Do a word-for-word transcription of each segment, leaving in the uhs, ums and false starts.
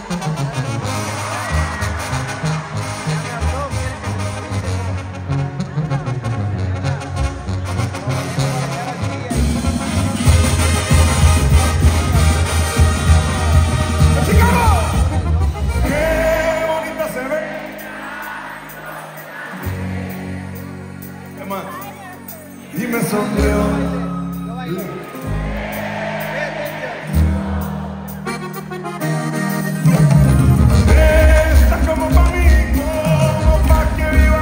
Y me sonrió. Está como pa' mí, como pa' que viva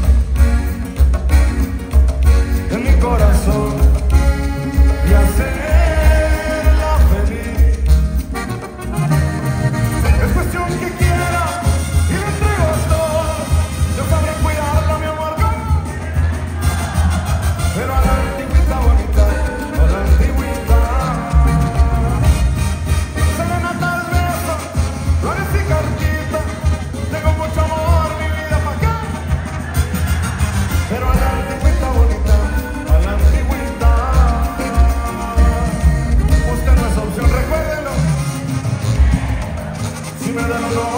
en mi corazón y hacerla feliz. Es cuestión que quiera y le entrego todo. Yo sabré cuidarla, mi amor. Pero a la antigüita bonita, a la antigüita. Serenatas, besos, flores y cartitas. Tengo mucho amor, mi vida pa' acá. Pero a la antigüita bonita, a la antigüita. Usted no es opción, recuérdelo. Si me dan un